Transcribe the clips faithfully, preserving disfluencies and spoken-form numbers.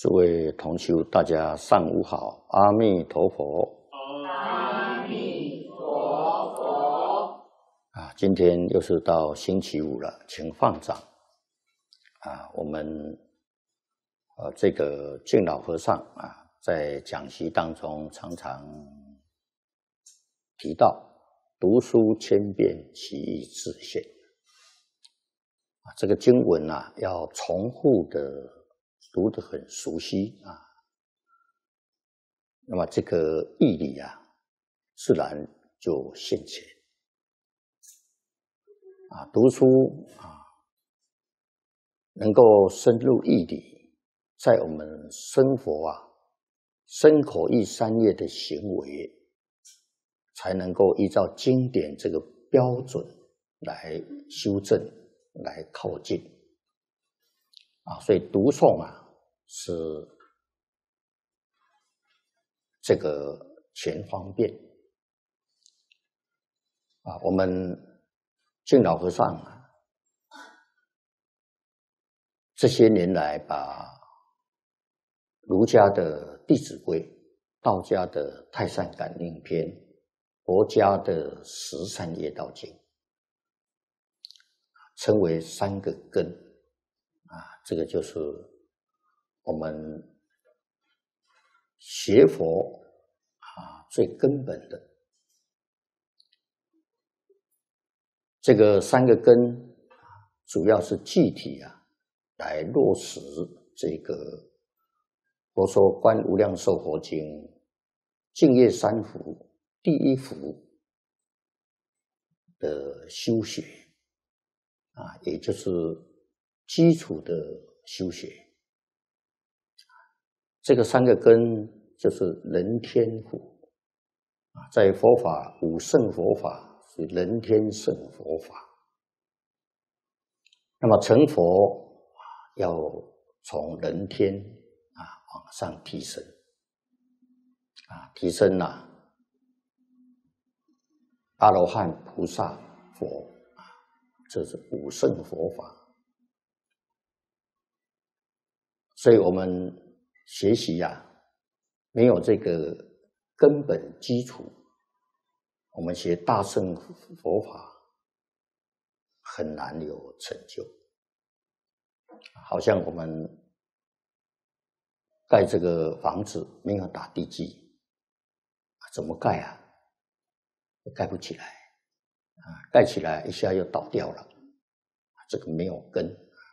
诸位同修，大家上午好，阿弥陀佛。 阿弥陀佛。 啊，今天又是到星期五了，请放掌。啊，我们呃这个净老和尚啊，在讲习当中常常提到“读书千遍，其义自现”。啊，这个经文啊，要重复的读得很熟悉啊。那么这个义理啊，自然就现前。啊，读书啊，能够深入义理，在我们生活啊，身口意三业的行为，才能够依照经典这个标准来修正、来靠近。啊，所以读诵啊，是这个全方便。啊，我们净老和尚啊，这些年来把儒家的《弟子规》、道家的《太上感应篇》、佛家的《十善业道经》称为三个根啊，这个就是我们学佛啊最根本的这个三个根，主要是具体啊来落实这个佛说《观无量寿佛经》净业三福第一福的修学啊，也就是基础的修学。这个三个根就是人天福啊，在佛法五圣佛法是人天圣佛法。那么成佛要从人天啊往上提升啊，提升啊阿罗汉、菩萨、佛啊，这是五圣佛法。所以我们学习呀、啊，没有这个根本基础，我们学大乘佛法很难有成就。好像我们盖这个房子没有打地基，怎么盖啊？盖不起来啊，盖起来一下又倒掉了，这个没有根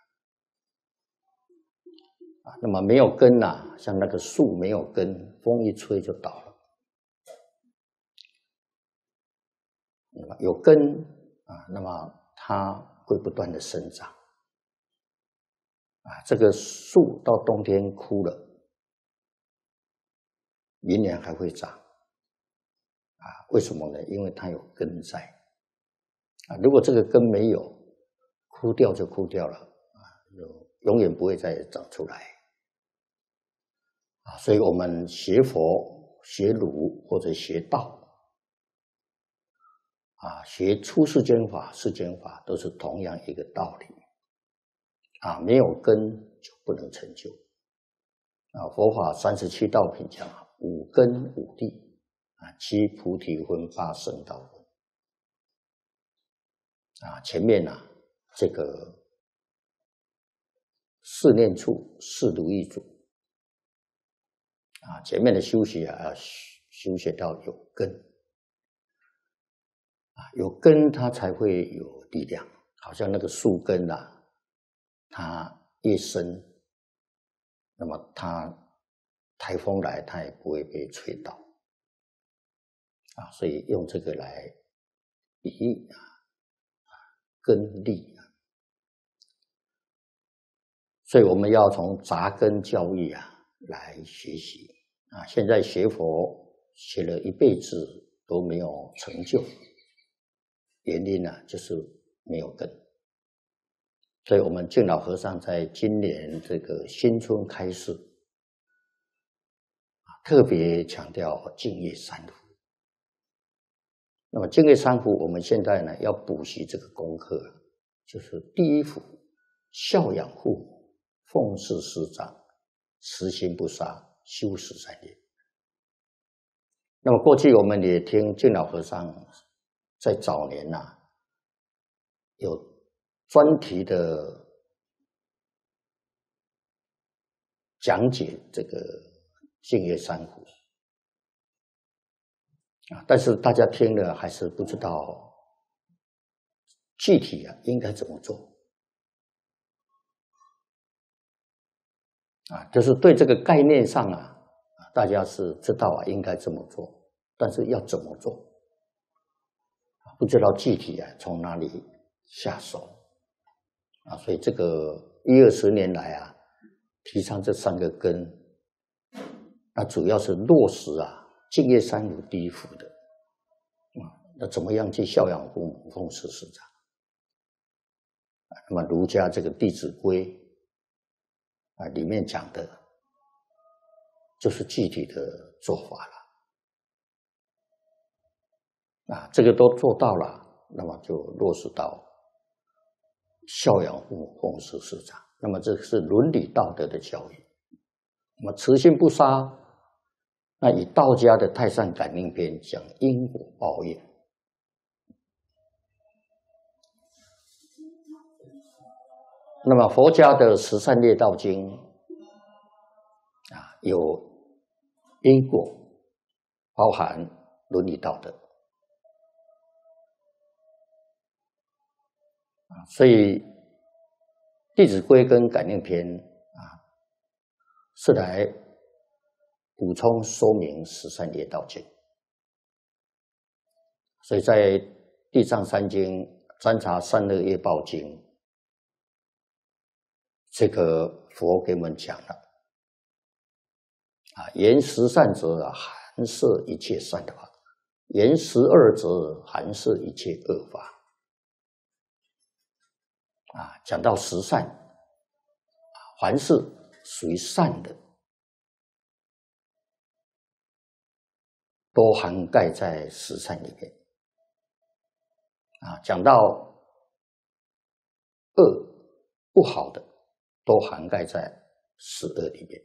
啊。那么没有根啊，像那个树没有根，风一吹就倒了。那么有根啊，那么它会不断的生长啊。这个树到冬天枯了，明年还会长啊。为什么呢？因为它有根在啊。如果这个根没有，枯掉就枯掉了啊，永远不会再长出来啊。所以我们学佛、学儒或者学道啊，学出世间法、世间法都是同样一个道理啊。没有根就不能成就啊。佛法三十七道品讲五根五地啊，七菩提分，八圣道分啊。前面啊，这个四念处、四如意足啊，前面的修习啊，要修学到有根啊，有根它才会有力量。好像那个树根啊，它越深，那么它台风来它也不会被吹倒啊。所以用这个来比喻啊，根力啊。所以我们要从扎根教育啊来学习啊。现在学佛学了一辈子都没有成就，原因呢就是没有根。所以我们净老和尚在今年这个新春开示特别强调净业三福。那么净业三福，我们现在呢要补习这个功课，就是第一福孝养父母，奉事师长， 慈心不杀，修十善业。那么过去我们也听净老和尚在早年呐、啊，有专题的讲解这个净业三苦啊，但是大家听了还是不知道具体啊应该怎么做啊，就是对这个概念上啊，大家是知道啊应该这么做，但是要怎么做，不知道具体啊从哪里下手啊，所以这个一二十年来啊，提倡这三个根，那主要是落实啊净业三苦第一福的啊，那怎么样去孝养父母、奉事师长？那么儒家这个《弟子规》啊里面讲的，就是具体的做法了啊，这个都做到了，那么就落实到孝养父母、奉事师长。那么这是伦理道德的教育。那么慈心不杀，那以道家的《太上感应篇》讲因果报应。那么佛家的《十善业道经》啊，有因果，包含伦理道德啊，所以《弟子规》跟《感应篇》啊，是来补充说明十善业道经。所以在《地藏三经》瞻察善恶业报经，这个佛给我们讲了啊，言十善者含摄一切善法，言十恶者含摄一切恶法。啊，讲到十善，凡是属于善的，都涵盖在十善里面。啊，讲到恶不好的，都涵盖在十恶里面。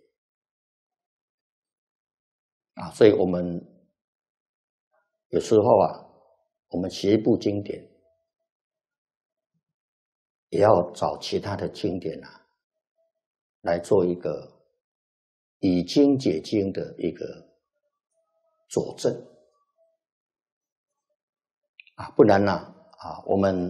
啊，所以我们有时候啊，我们学一部经典，也要找其他的经典啊，来做一个以经解经的一个佐证啊，不然呢啊，我们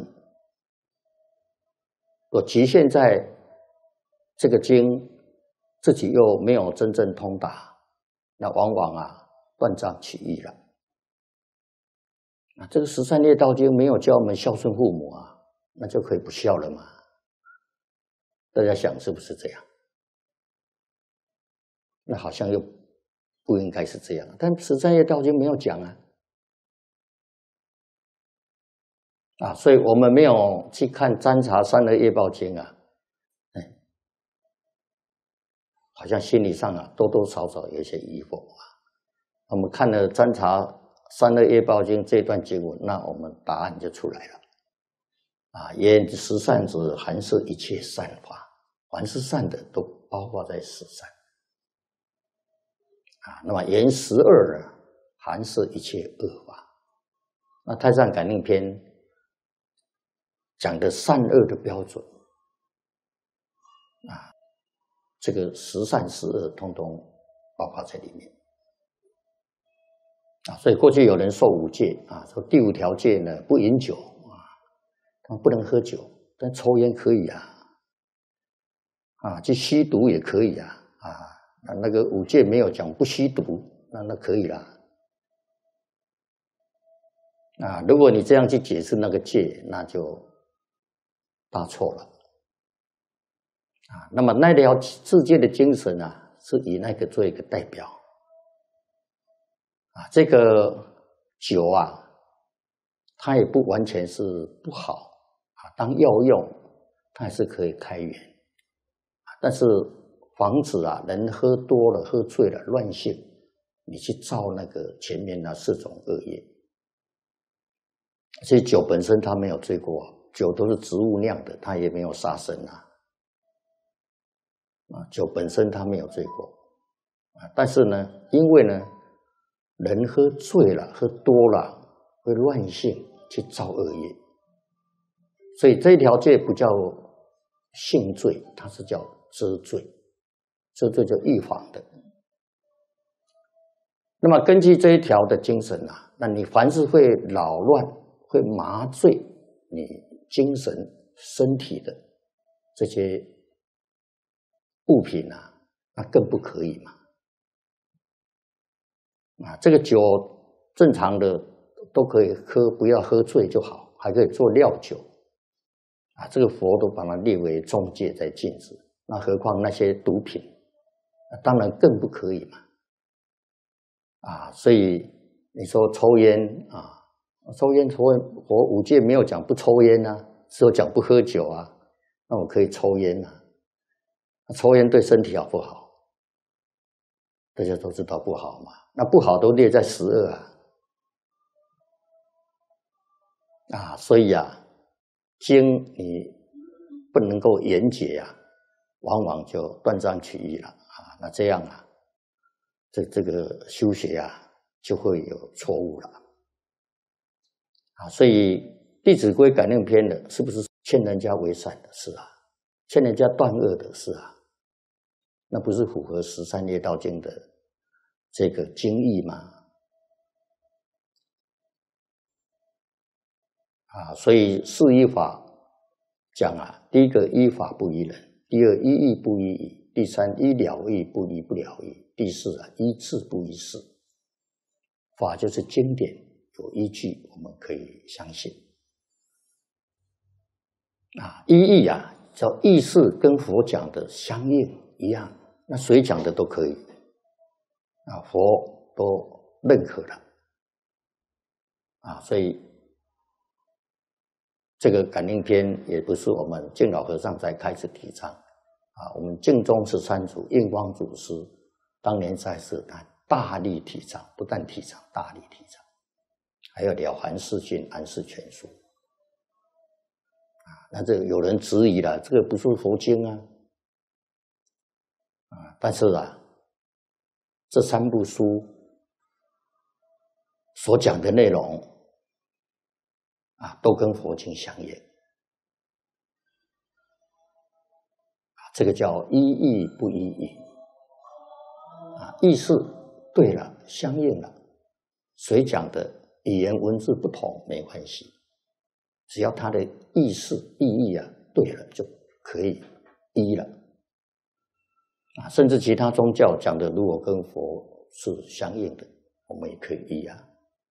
我局限在这个经，自己又没有真正通达，那往往啊断章取义了。啊，这个十善业道经没有教我们孝顺父母啊，那就可以不孝了嘛？大家想是不是这样？那好像又不应该是这样，但十善业道经没有讲啊，啊，所以我们没有去看瞻察善恶业报经啊，哎，好像心理上啊多多少少有一些疑惑啊。我们看了瞻察善恶业报经这段经文，那我们答案就出来了。啊，言十善者含摄一切善法，凡是善的都包括在十善。啊，那么言十恶呢，含摄一切恶法。那《太上感应篇》讲的善恶的标准，啊，这个十善十恶通通包括在里面。啊，所以过去有人受五戒啊，说第五条戒呢不饮酒啊，他不能喝酒，但抽烟可以啊，啊，去吸毒也可以啊，啊，那那个五戒没有讲不吸毒，那那可以啦。啊，如果你这样去解释那个戒，那就大错了。啊，那么那条世界的精神啊，是以那个做一个代表。啊，这个酒啊，它也不完全是不好啊，当药用，它还是可以开源。但是防止啊人喝多了、喝醉了乱性，你去造那个前面那四种恶业。所以酒本身它没有罪过，酒都是植物酿的，它也没有杀生啊。 啊，酒本身它没有罪过啊，但是呢，因为呢，人喝醉了、喝多了，会乱性去造恶业，所以这一条戒不叫性罪，它是叫知罪，知罪就预防的。那么根据这一条的精神啊，那你凡是会扰乱、会麻醉你精神、身体的这些物品啊，那更不可以嘛。啊，这个酒正常的都可以喝，不要喝醉就好，还可以做料酒。啊，这个佛都把它列为重戒在禁止，那何况那些毒品，当然更不可以嘛。啊，所以你说抽烟啊，抽烟佛佛五戒没有讲不抽烟啊，只有讲不喝酒啊。那我可以抽烟啊，抽烟对身体好不好？大家都知道不好嘛，那不好都列在十恶啊。啊，所以啊，经你不能够言解啊，往往就断章取义了啊。那这样啊，这这个修学啊就会有错误了啊。所以《弟子规》感应篇的是不是劝人家为善的？是啊。劝人家断恶的？是啊。那不是符合十三业道经的这个经义吗？啊，所以四依法讲啊，第一个依法不依人，第二依义不依义，第三依了义不依不了义，第四啊依智不依事。法就是经典有依据，我们可以相信。啊，依义啊，叫意识跟佛讲的相应一样，那谁讲的都可以，啊，佛都认可了，啊，所以这个感应篇也不是我们净老和尚才开始提倡，啊，我们净宗十三祖印光祖师当年在世，他大力提倡，不但提倡，大力提倡，还有《了凡四训》《安世全书》。啊，那这有人质疑了，这个不是佛经啊，啊，但是啊，这三部书所讲的内容啊，都跟佛经相应，啊，这个叫依义不依义，啊，意思对了，相应了，谁讲的语言文字不同没关系。只要它的意思意义啊对了，就可以依了啊。甚至其他宗教讲的，如果跟佛是相应的，我们也可以依啊。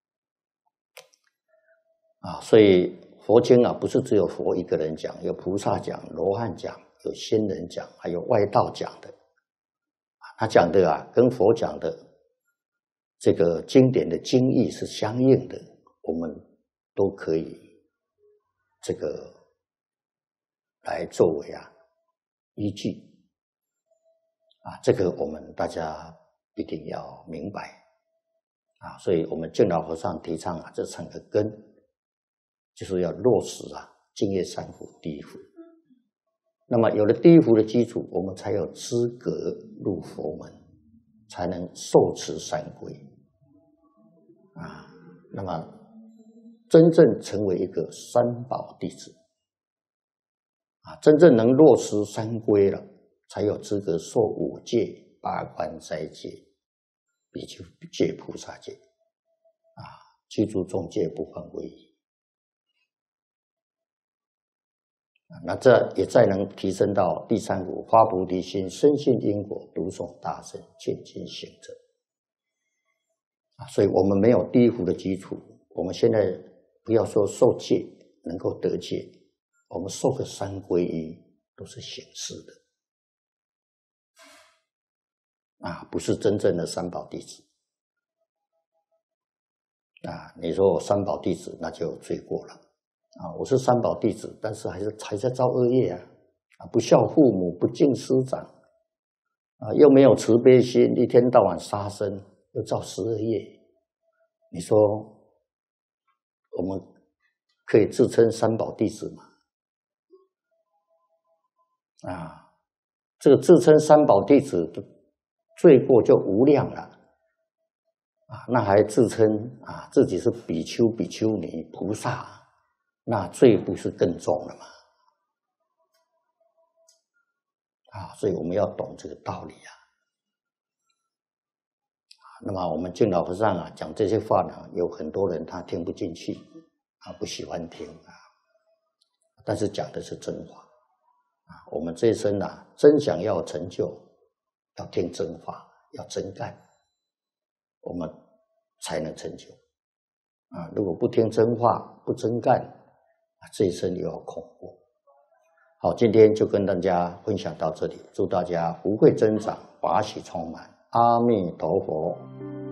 啊，所以佛经啊，不是只有佛一个人讲，有菩萨讲，罗汉讲，有仙人讲，还有外道讲的。他讲的啊，跟佛讲的这个经典的经义是相应的，我们都可以。这个来作为啊依据啊，这个我们大家一定要明白啊，所以我们净老和尚提倡啊，这三个根就是要落实啊净业三福第一福。那么有了第一福的基础，我们才有资格入佛门，才能受持三规啊。那么真正成为一个三宝弟子啊，真正能落实三规了，才有资格受五戒、八关斋戒、比丘戒、菩萨戒啊，居住众戒不犯违仪啊。那这也再能提升到第三福，发菩提心，深信因果，读诵大乘，渐进行者啊。所以我们没有第一福的基础，我们现在不要说受戒能够得戒，我们受个三皈依都是形式的啊，不是真正的三宝弟子啊。你说我三宝弟子，那就有罪过了啊。我是三宝弟子，但是还是还在造恶业啊，啊，不孝父母，不敬师长啊，又没有慈悲心，一天到晚杀生，又造十恶业。你说我们可以自称三宝弟子吗？啊， 这个自称三宝弟子的罪过就无量了啊，那还自称啊自己是比丘、比丘尼、菩萨，那罪不是更重了吗？啊，所以我们要懂这个道理啊。那么我们净老和尚啊讲这些话呢，有很多人他听不进去啊，不喜欢听啊，但是讲的是真话啊。我们这一生啊，真想要成就，要听真话，要真干，我们才能成就啊。如果不听真话，不真干，这一生又要空过。好，今天就跟大家分享到这里，祝大家福慧增长，法喜充满，阿弥陀佛。